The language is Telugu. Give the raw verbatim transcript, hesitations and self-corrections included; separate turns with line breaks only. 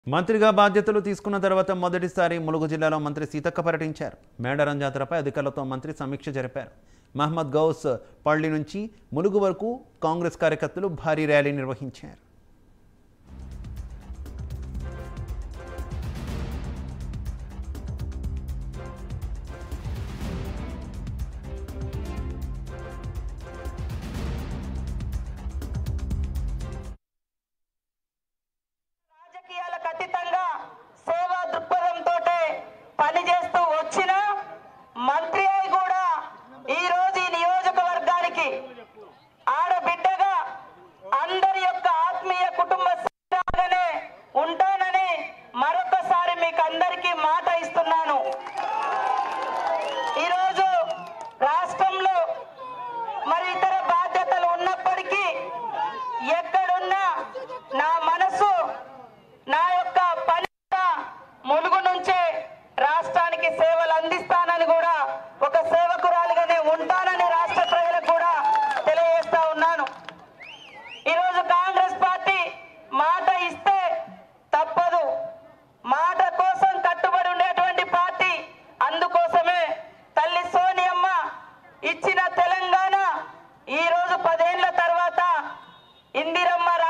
మంత్రిగా బాధ్యతలు తీసుకున్న తర్వాత మొదటిసారి ములుగు జిల్లాలో మంత్రి సీతక్క పర్యటించారు. మేడారం జాతరపై అధికారులతో మంత్రి సమీక్ష జరిపారు. మహమ్మద్ గౌస్ పల్లి నుంచి ములుగు వరకు కాంగ్రెస్ కార్యకర్తలు భారీ ర్యాలీ నిర్వహించారు.
ఖచ్చితంగా సేవా దృక్పథంతో పనిచేస్తూ వచ్చిన మంత్రి అయి కూడా ఈ రోజు ఈ నియోజకవర్గానికి ఆడబిడ్డగా అందరి యొక్క ఆత్మీయ కుటుంబ సభ్యులుగానే ఉంటానని మరొకసారి మీకు అందరికీ మాట ఇస్తున్నాను. ఈరోజు రాష్ట్రంలో మరి ఇతర బాధ్యతలు ఉన్నప్పటికీ ఎక్కడున్నా నా మనసు నా యొక్క పని ములుగు నుంచే రాష్ట్రానికి సేవలు అందిస్తానని కూడా ఒక సేవకురాలిగానే ఉంటానని రాష్ట్ర ప్రజలకు కూడా తెలియజేస్తా ఉన్నాను. ఈరోజు కాంగ్రెస్ పార్టీ మాట ఇస్తే తప్పదు, మాట కోసం కట్టుబడి ఉండేటువంటి పార్టీ. అందుకోసమే తల్లి సోనియమ్మ ఇచ్చిన తెలంగాణ ఈరోజు పదేళ్ల తర్వాత ఇందిరమ్మ